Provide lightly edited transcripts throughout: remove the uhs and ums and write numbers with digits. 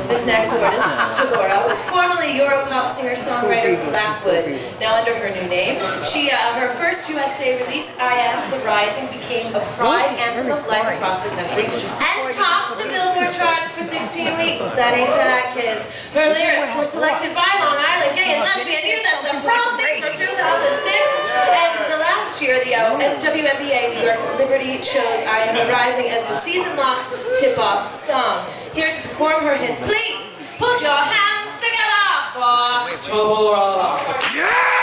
This next artist, Taborah, was formerly Europop singer-songwriter Blackwood, now under her new name. Her first USA release, I Am the Rising, became a pride anthem of life across the country and topped the Billboard charts for 16 weeks. That ain't bad, kids. Her lyrics were selected by Long Island Gay and Lesbian Youth as the prom theme for 2006. And the last year, the WNBA New York Liberty chose I Am the Rising as the season-long tip-off song. Here to perform her hits, please put your hands together for Taborah. Yeah!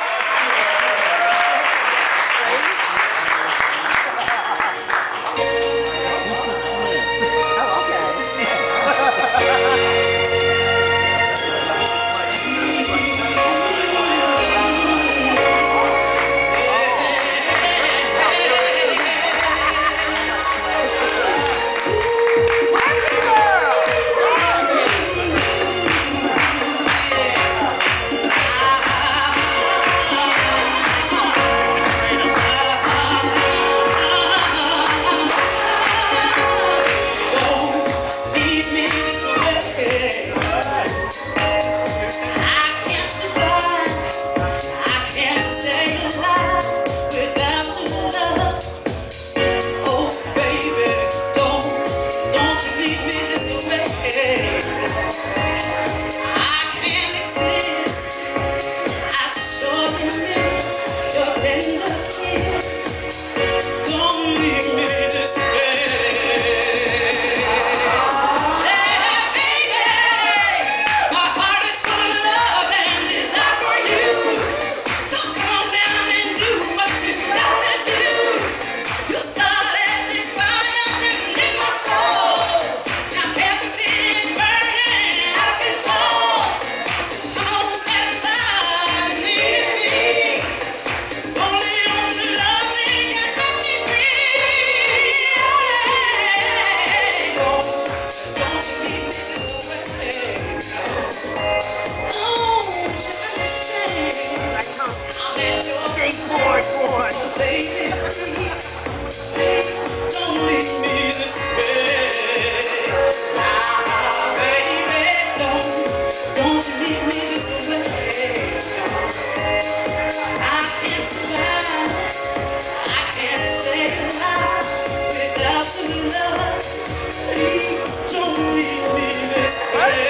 Don't leave me this way. Baby, don't you leave me this way. I can't survive, I can't stay alive without your love. Please don't leave me this way.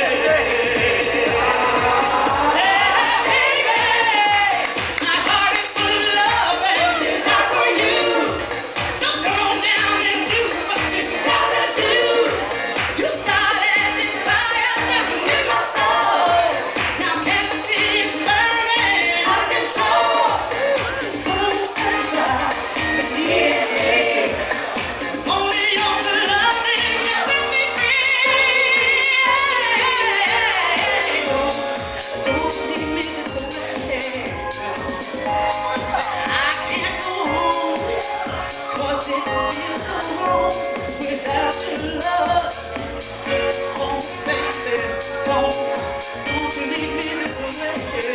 Without your love, oh baby, don't leave me this way.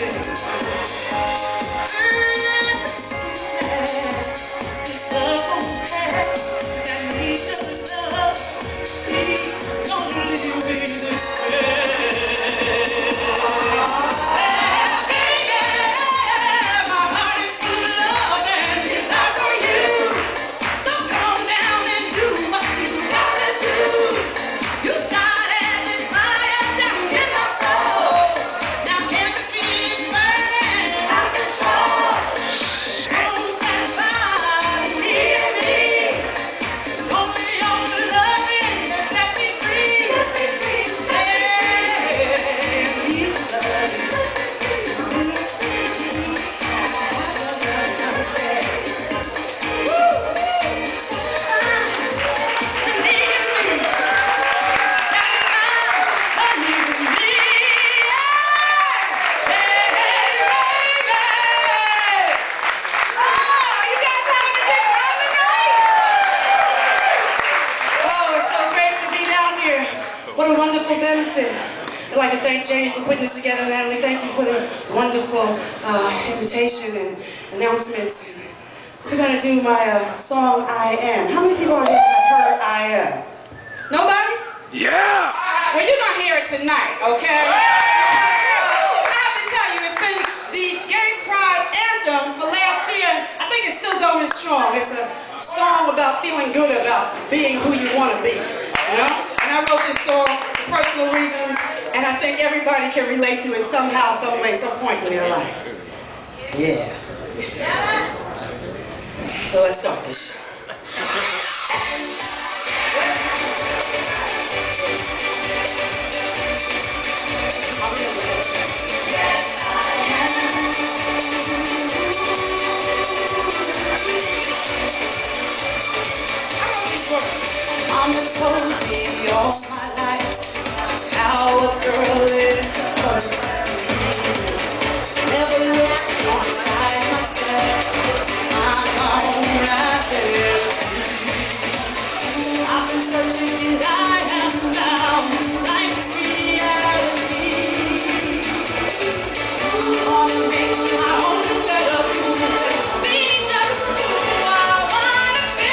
This love won't pass, I need your love. Please don't leave me this way. What a wonderful benefit. I'd like to thank Janie for putting this together. Natalie, thank you for the wonderful invitation and announcements. We're going to do my song, I Am. How many people on here have heard I Am? Nobody? Yeah! Well, you're going to hear it tonight, okay? Because, I have to tell you, it's been the Gay Pride anthem for last year. I think it's still going strong. It's a song about feeling good about being who you want to be, you know? And I wrote this song for personal reasons, and I think everybody can relate to it somehow, some way, some point in their life. Yeah. So let's start this. Mama told me all my life just how a girl is supposed to be. Never looked inside myself to find my own identity. I've been searching and I have found life's reality. Wanna make my own set of rules and be just who I wanna be.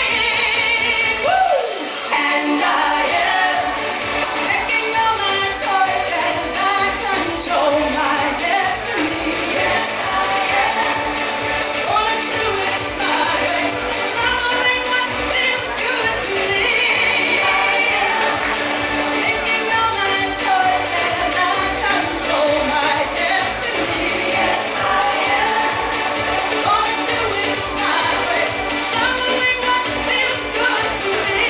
And I am making all my choices. I control my destiny. Yes, I am. Gonna do it my way. Following what feels good to me. I am making all my choices. I control my destiny. Yes, I am. Gonna do it my way. Following what feels good to me.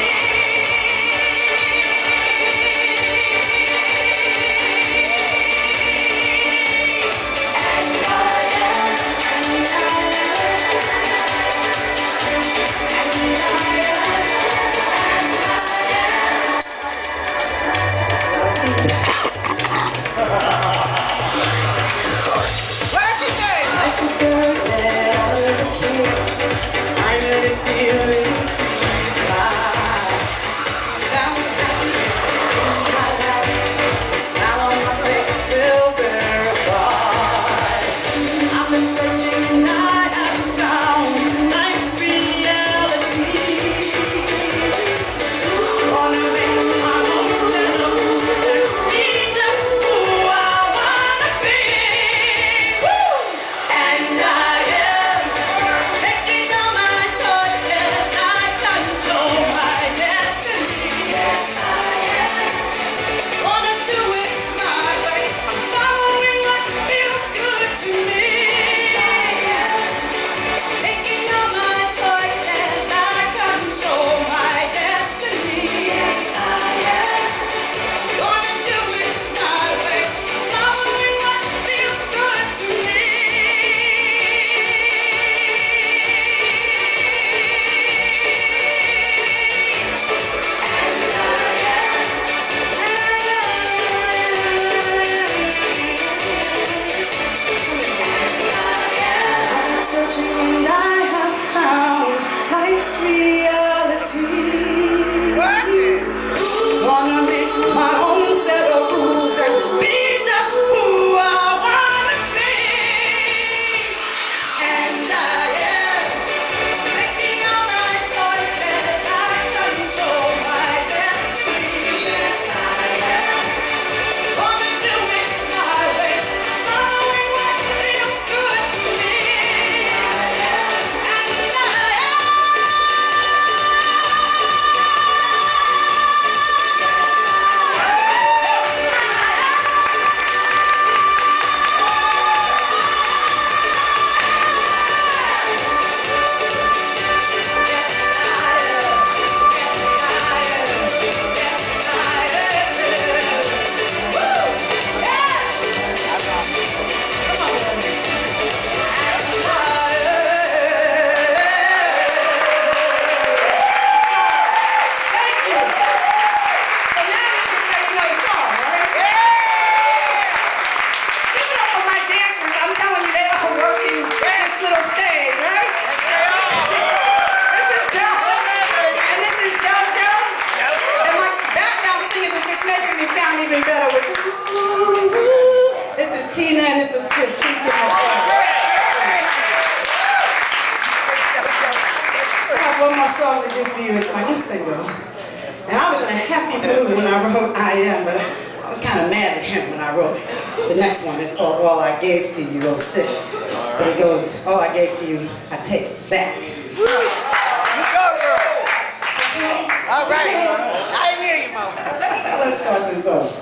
Like a bird that out of a cage, finally feeling fly. Sound happy in my life, the smile on my face will verify. I've been searching and I have found life's reality. Wanna make my own set of rules and be just who I wanna be. And I am making all my choices. I control my destiny. Yes, I am. Wanna do it my way. I'm following what feels good to me. I am making all my choices. I control my destiny. Yes, I am. Gonna do it my way. Following what feels good to me. I'm searching and I have found life's reality. Wanna make my own set of rules and be just who I wanna be. And I am making all my choices. I control my destiny. Yes, I am. Gonna do it my way. Following what feels good to me. I am. And I one more song to do for you. It's my new single. And I was in a happy mood when I wrote I Am, but I was kind of mad at him when I wrote it. The next one is called All I Gave to You, 06. But it goes, all I gave to you, I take back. You go, girl. All right. I hear you, Mama. Let's start this over.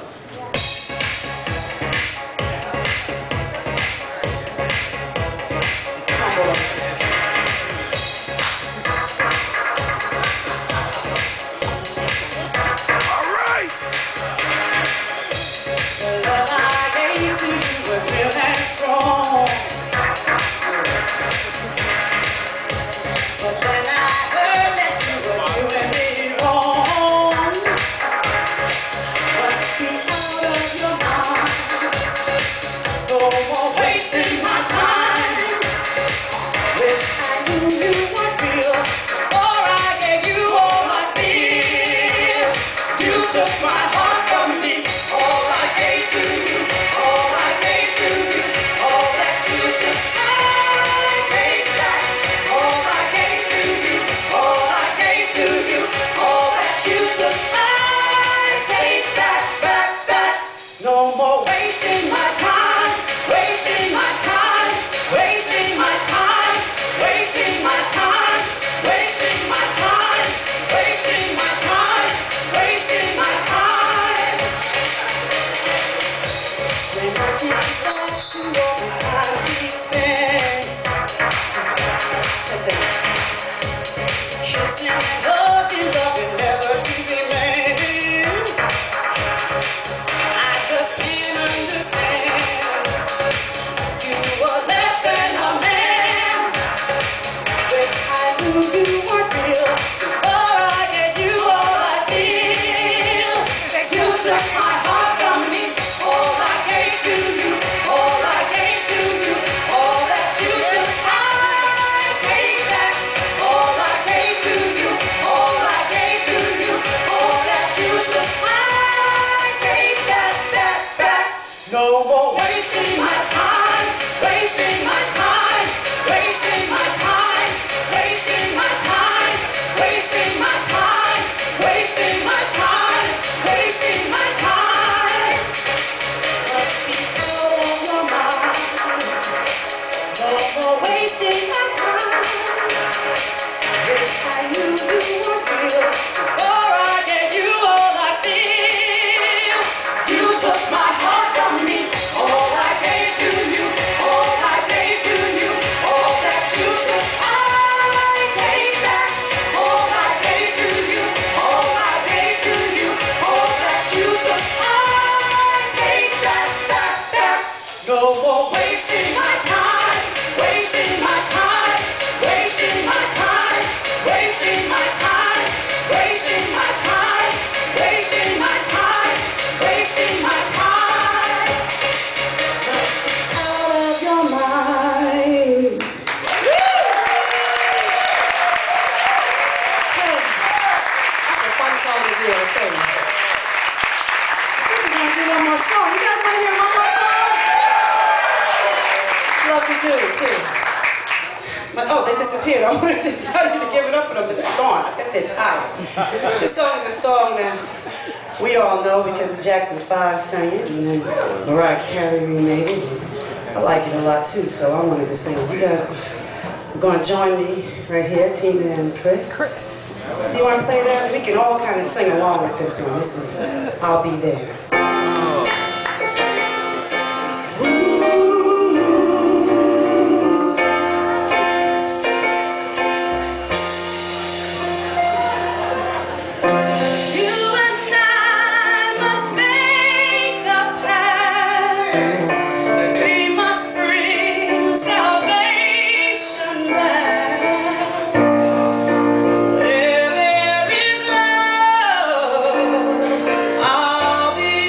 Oh, they disappeared. I wanted to tell you to give it up for them, but they're gone. I guess they're tired. This song is a song that we all know because Jackson 5 sang it, and then Mariah Carey remade it. I like it a lot too, so I wanted to sing it. You guys are going to join me right here, Tina and Chris. So you want to play that? We can all kind of sing along with this one. This is I'll Be There. I'll be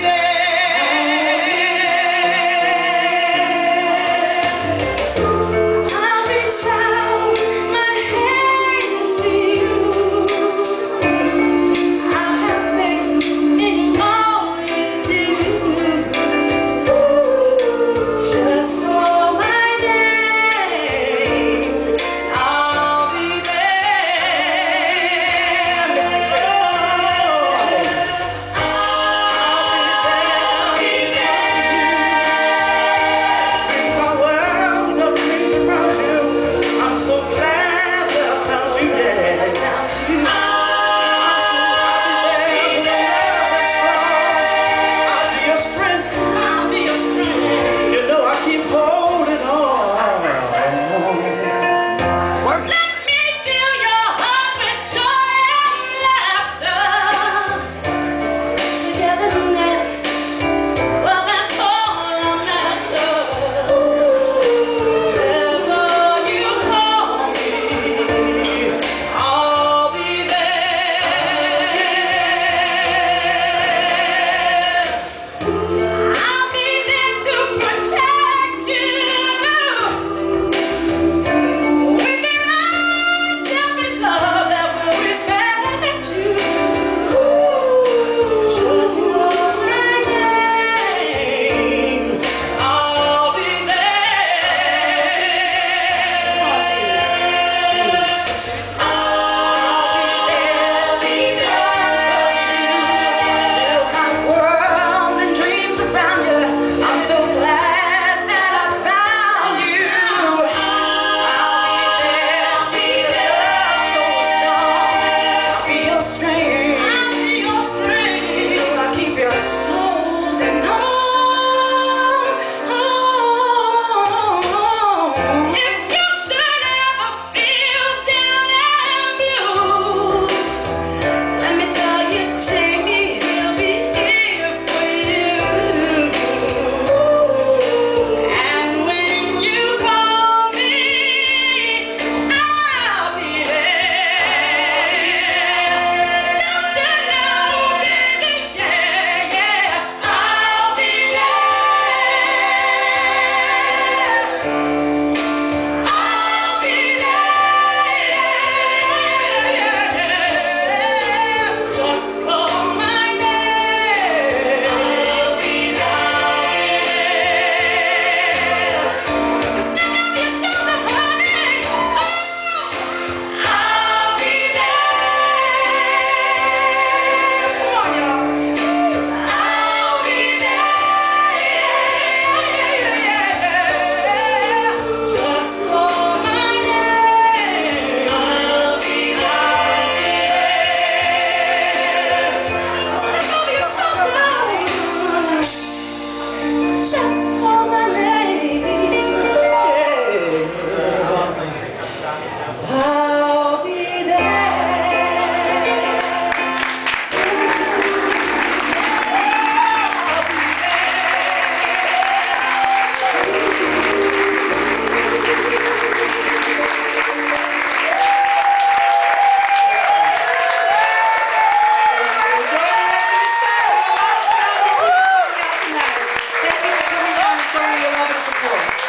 showing your love and support.